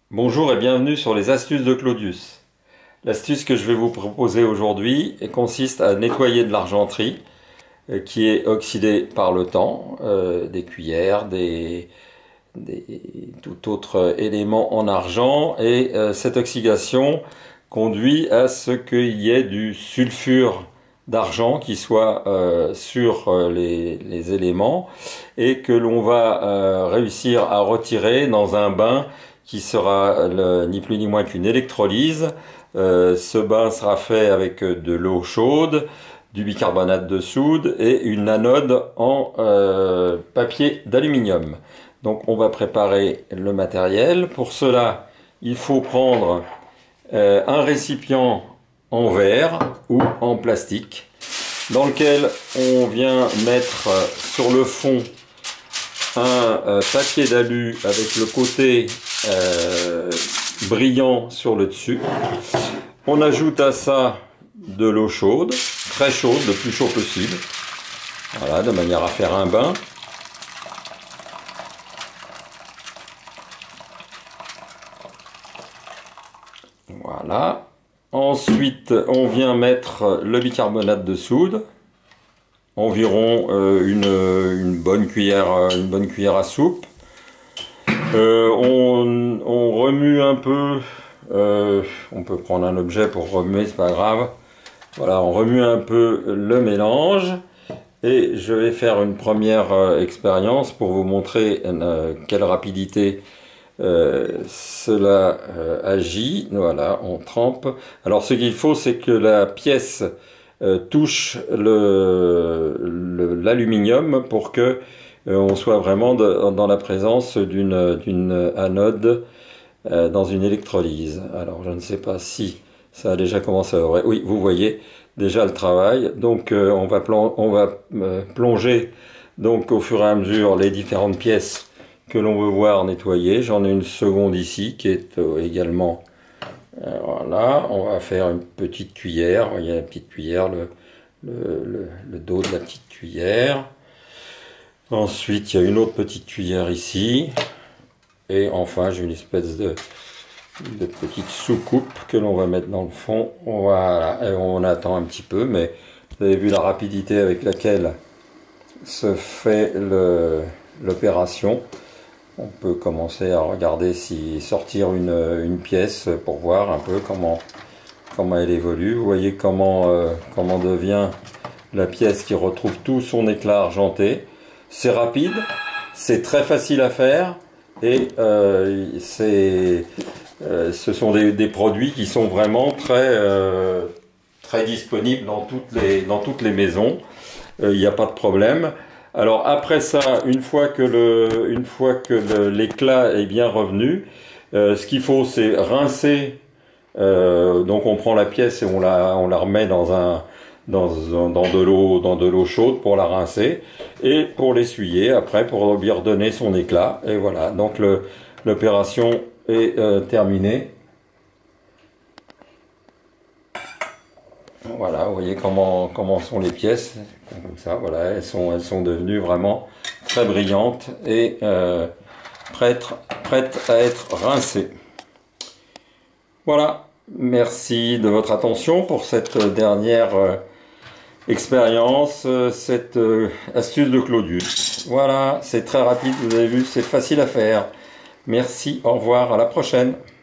Bonjour et bienvenue sur les astuces de Claudius. L'astuce que je vais vous proposer aujourd'hui consiste à nettoyer de l'argenterie qui est oxydée par le temps, des cuillères, tout autre élément en argent, et cette oxydation conduit à ce qu'il y ait du sulfure d'argent qui soit sur les éléments et que l'on va réussir à retirer dans un bain qui sera ni plus ni moins qu'une électrolyse. Ce bain sera fait avec de l'eau chaude, du bicarbonate de soude et une anode en papier d'aluminium. Donc on va préparer le matériel. Pour cela, il faut prendre un récipient en verre ou en plastique dans lequel on vient mettre sur le fond un papier d'alu avec le côté brillant sur le dessus. On ajoute à ça de l'eau chaude, très chaude, le plus chaud possible. Voilà, de manière à faire un bain. Voilà. Ensuite, on vient mettre le bicarbonate de soude. Environ une bonne cuillère à soupe. On remue un peu. On peut prendre un objet pour remuer, c'est pas grave. Voilà, on remue un peu le mélange. Et je vais faire une première expérience pour vous montrer quelle rapidité cela agit. Voilà, on trempe. Alors ce qu'il faut, c'est que la pièce touche l'aluminium pour que on soit vraiment dans la présence d'une anode dans une électrolyse. Alors je ne sais pas si ça a déjà commencé à ouvrir. Oui, vous voyez déjà le travail. Donc on va plonger donc au fur et à mesure les différentes pièces que l'on veut voir nettoyer. J'en ai une seconde ici qui est également voilà. On va faire une petite cuillère. Vous voyez la petite cuillère, le dos de la petite cuillère. Ensuite, il y a une autre petite cuillère ici. Et enfin, j'ai une espèce de petite soucoupe que l'on va mettre dans le fond. Voilà. Et on attend un petit peu, mais vous avez vu la rapidité avec laquelle se fait l'opération. On peut commencer à regarder sortir une pièce pour voir un peu comment elle évolue. Vous voyez comment devient la pièce qui retrouve tout son éclat argenté. C'est rapide, c'est très facile à faire et ce sont des produits qui sont vraiment très disponibles dans toutes les maisons. Il n'y a pas de problème. Alors après ça, une fois que l'éclat est bien revenu, ce qu'il faut c'est rincer. Donc on prend la pièce et on la remet dans de l'eau chaude pour la rincer et pour l'essuyer après pour lui redonner son éclat. Et voilà, donc l'opération est terminée. Voilà, vous voyez comment sont les pièces, comme ça, voilà, elles sont devenues vraiment très brillantes et prêtes à être rincées. Voilà, merci de votre attention pour cette dernière expérience, cette astuce de Claudius. Voilà, c'est très rapide, vous avez vu, c'est facile à faire. Merci, au revoir, à la prochaine.